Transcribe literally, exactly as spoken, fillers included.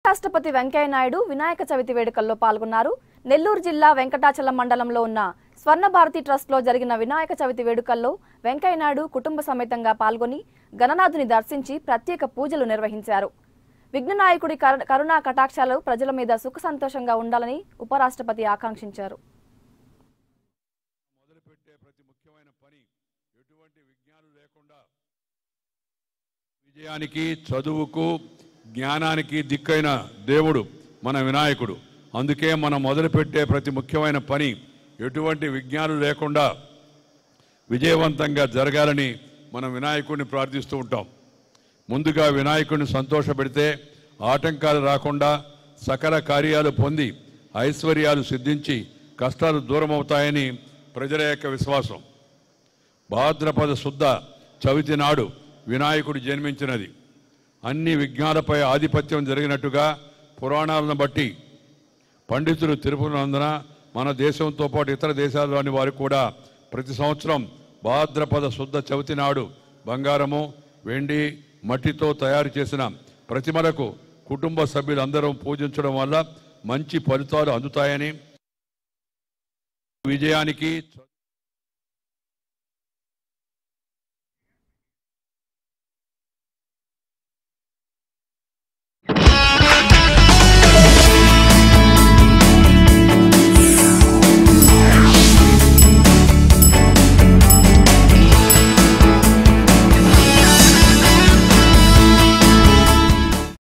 ఉపరాష్ట్రపతి వెంకయ్య నాయుడు వినాయక చవితి వేడుకల్లో పాల్గొన్నారు. నెల్లూరు జిల్లా వెంకటాచలం మండలంలో ఉన్న స్వర్ణభారతి ట్రస్ట్ లో జరిగిన వినాయక చవితి వేడుకల్లో వెంకయ్య నాయుడు కుటుంబ సమేతంగా పాల్గొని గణనాథుని దర్శించి ప్రత్యేక పూజలు నిర్వహించారు. విఘ్ననాయకుడి కరుణా కటాక్షాలు ప్రజల మీద సుఖ సంతోషంగా ఉండాలని ఉపరాష్ట్రపతి ఆకాంక్షించారు. మొదలుపెట్టే ప్రతి ముఖ్యమైన పని ఎటువంటి విఘ్నాలు లేకుండా విజయానికి చదువుకు జ్ఞానానికి దిక్కైన దేవుడు మన వినాయకుడు. అందుకే మనం మొదలుపెట్టే ప్రతి ముఖ్యమైన పని ఎటువంటి విఘ్నాలు లేకుండా విజయవంతంగా జరగాలని మనం వినాయకుడిని ప్రార్థిస్తూ ఉంటాం. ముందుగా వినాయకుడిని సంతోషపెడితే ఆటంకాలు రాకుండా సకల కార్యాలు పొంది ఐశ్వర్యాలు సిద్ధించి కష్టాలు దూరం అవుతాయని ప్రజల యొక్క విశ్వాసం. భాద్రపద శుద్ధ చవితి నాడు వినాయకుడు జన్మించినది. అన్ని విఘ్నాలపై ఆధిపత్యం జరిగినట్టుగా పురాణాలను బట్టి పండితులు తెలుపునందున మన దేశంతో పాటు ఇతర దేశాల్లోని వారు కూడా ప్రతి సంవత్సరం భాద్రపద శుద్ధ చవితి నాడు బంగారము, వెండి, మట్టితో తయారు చేసిన ప్రతిమలకు కుటుంబ సభ్యులందరూ పూజించడం వల్ల మంచి ఫలితాలు అందుతాయని విజయానికి